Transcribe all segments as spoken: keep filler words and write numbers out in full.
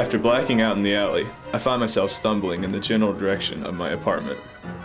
After blacking out in the alley, I find myself stumbling in the general direction of my apartment.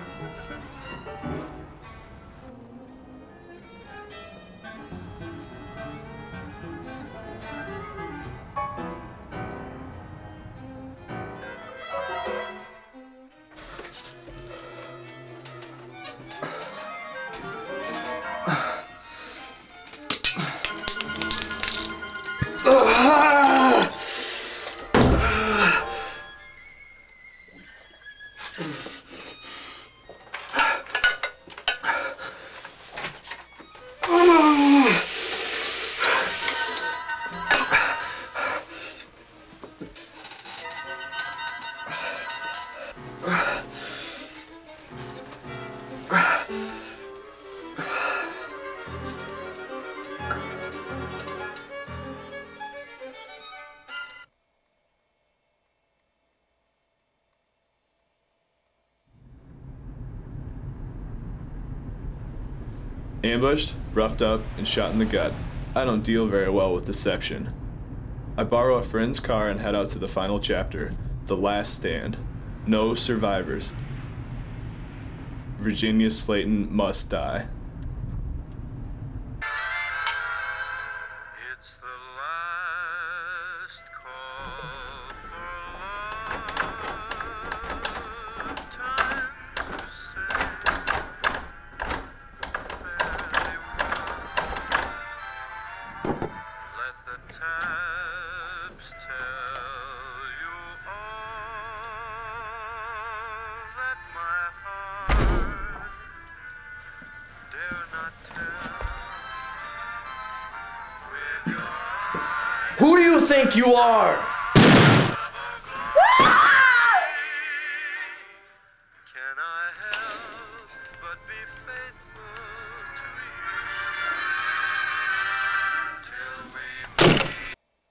Ambushed, roughed up, and shot in the gut. I don't deal very well with deception. I borrow a friend's car and head out to the final chapter, The Last Stand. No survivors. Virginia Slayton must die. It's the last call for love. Time to say farewell. Let the taps tell you all that my heart dare not tell. With your eyes Who do you think you are? can I help but be faithful to you till we meet?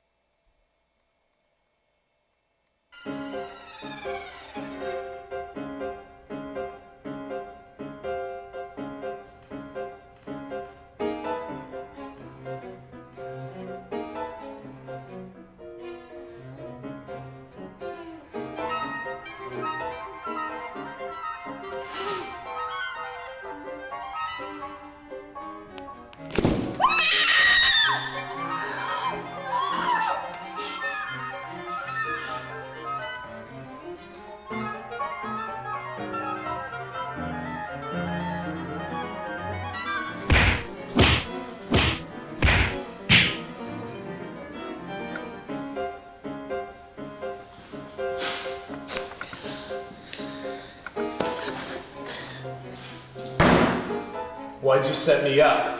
Why'd you set me up?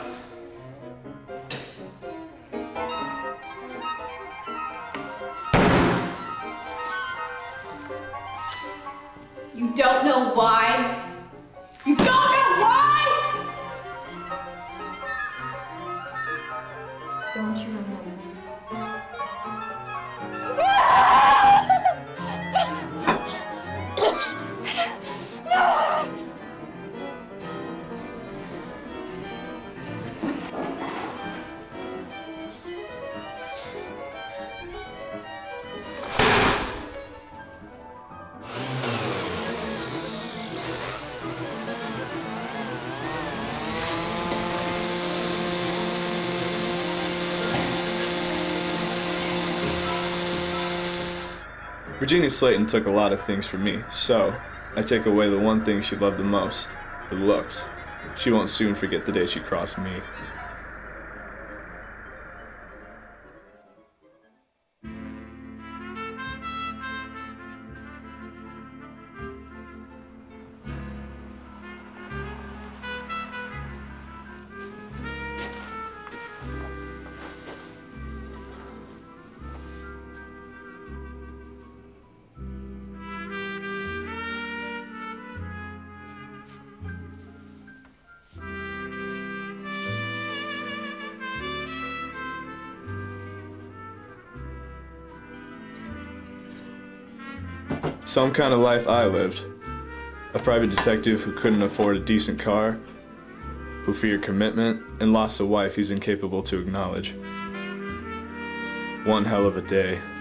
You don't know why? You don't know why? Don't you remember? Virginia Slayton took a lot of things from me, so I take away the one thing she loved the most, her looks. She won't soon forget the day she crossed me. Some kind of life I lived. A private detective who couldn't afford a decent car, who feared commitment, and lost a wife he's incapable to acknowledge. One hell of a day.